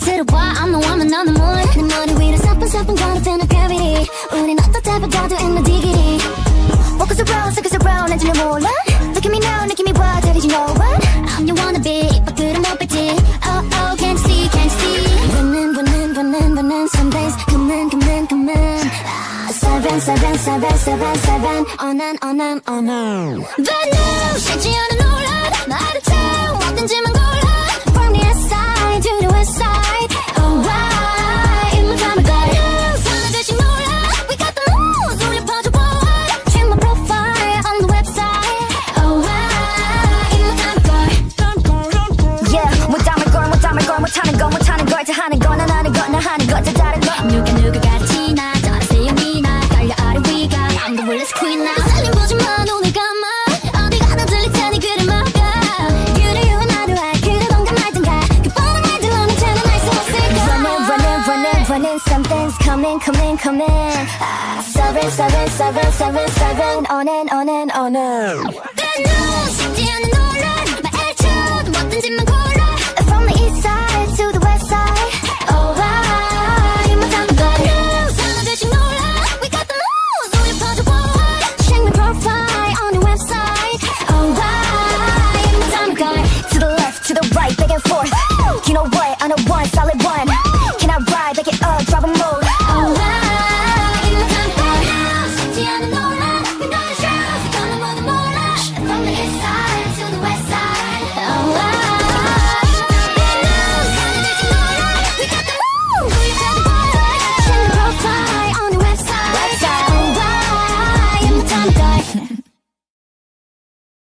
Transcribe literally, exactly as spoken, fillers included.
들어봐 I'm the woman on the moon 내 머리 위로 사뿐사뿐 gonna feel no gravity 우린 어떻다고 가도 in the diggity Walk us around, circus around 난 전혀 몰라 Look at me now, 느낌이 와 Did you know what? I'm your wannabe 밖으로 못 뺐지 Oh oh can't see, can't see Running, running, running, running Some days come in, come in, come in Seven, seven, seven, seven, seven On and on and on and Bad news 쉽지 않은 논란 나를 태워 어딘지만 골라 From the east side to the west side Oh why in my time ago 하나둘씩 놀라 We got the moves 울려 퍼져봐 Check my profile on the website Oh why in my time ago Yeah 못 담을 걸 못 담을 걸 못하는 거 못하는 걸 다 하는 거 난 하는 거 나 하는 거 다 다른 거 누가 누가 같이 나 저러세요 미나 깔려 아래 위가 I'm the realest queen now 살림 보지마 눈을 감아 어디 가나 들릴 테니 귀를 막아 그래 you and I do I 그러던가 말던가 그 뻔한 말들 너는 쟤는 알 수 없을까 Running running running running something's coming coming coming Seven seven seven seven seven on and on and on and Bad news 쉽지 않은 논란 말 애초도 뭐든지만